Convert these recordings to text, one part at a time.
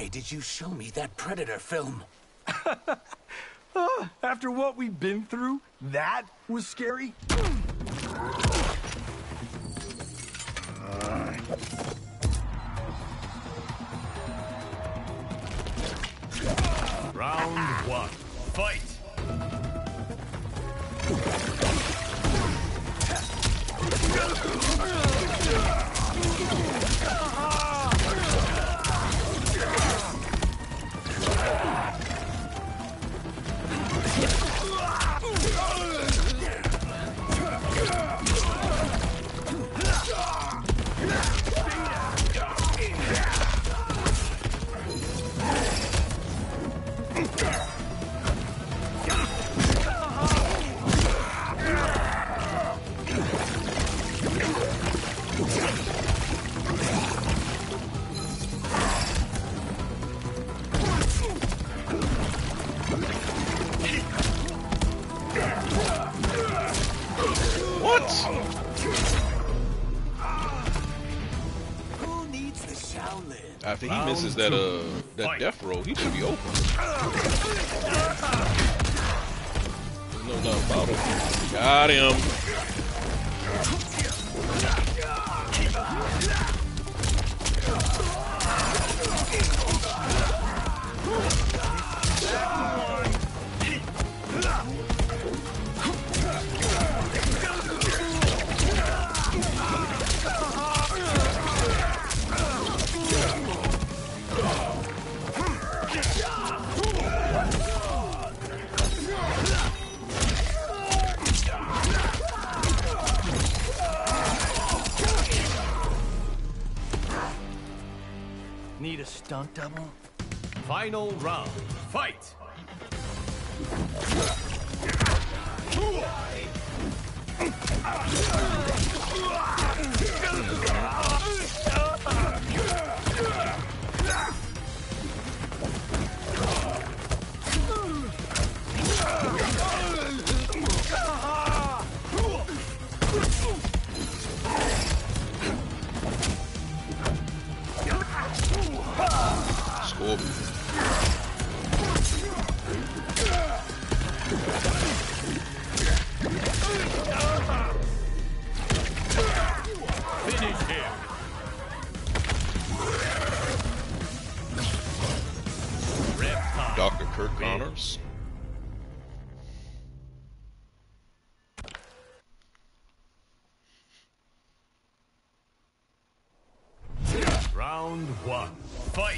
Why did you show me that Predator film? After what we've been through, that was scary. Round 1. Fight! After he misses that death roll, he should be open. No doubt about it. Got him. Need a stunt double? Final round. Fight! Round 1. Fight!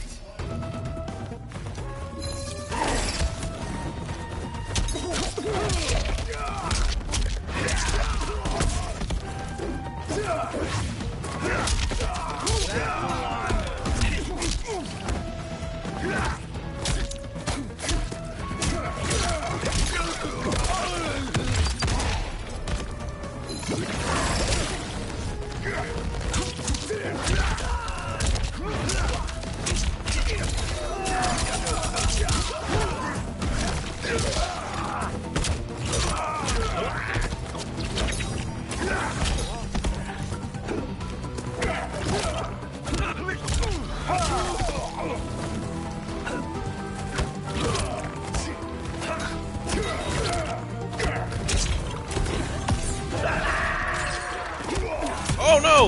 Oh no!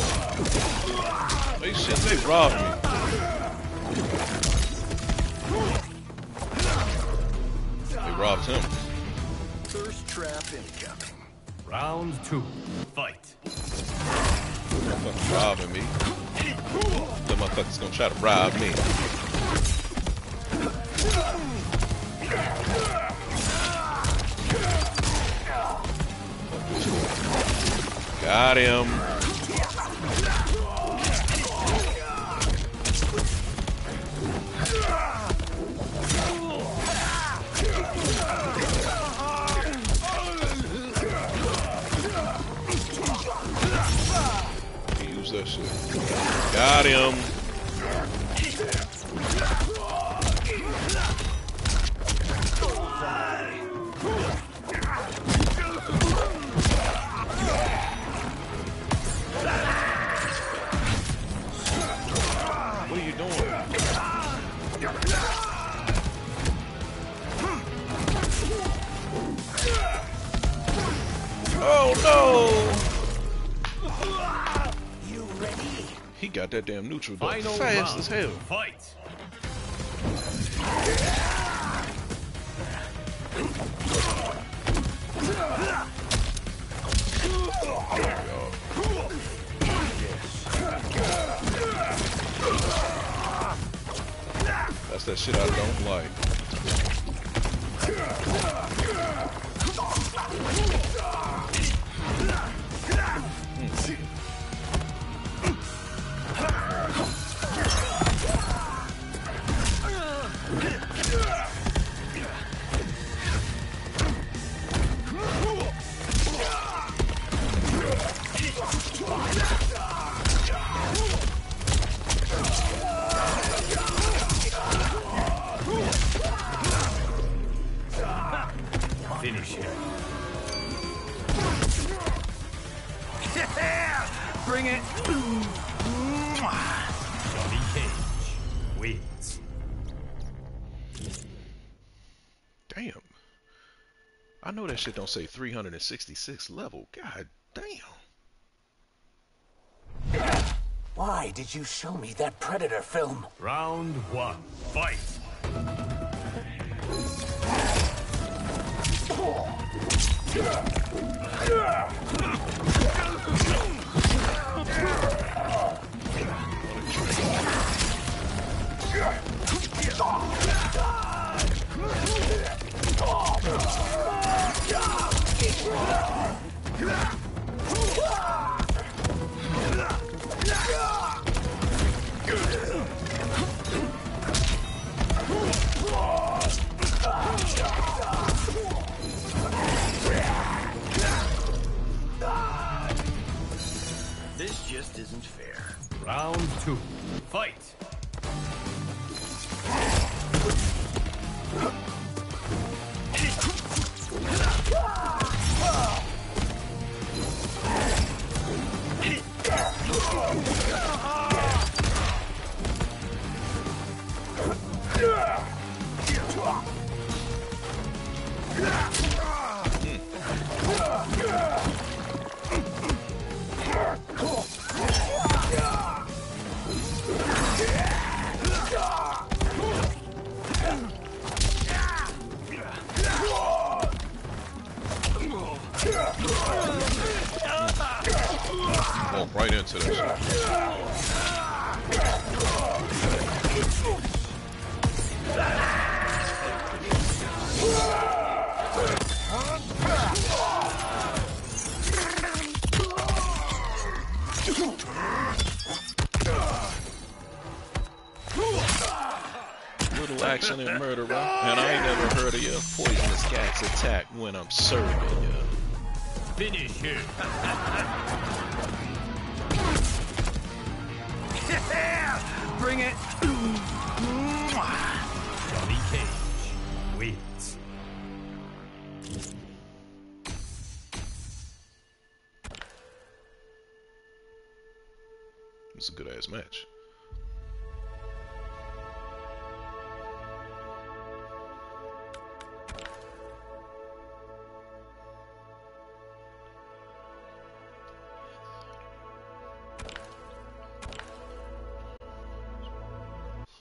They shit, they robbed me. They robbed him. First trap incoming. Round 2. Fight. Motherfucker's robbing me. The motherfucker's gonna try to rob me. Got him. Use that shit. Got him. What are you doing? Oh no! You ready? He got that damn neutral dog Final fast round. as hell. Fight. That's that shit I don't like. Finish him. Bring it. Johnny Cage wins. Damn. I know that shit don't say 366 level. God damn. Why did you show me that Predator film? Round 1. Fight. This just isn't fair. Round 2. Fight. Walk right into that shit. Little action and murderer, and I ain't never heard of your poisonous cat's attack when I'm serving ya. Finish him. Bring it. Johnny Cage wins. It's a good ass match.